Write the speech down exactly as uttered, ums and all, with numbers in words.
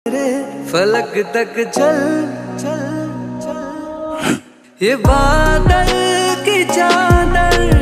फलक तक चल चल चल, ये बादल की चादर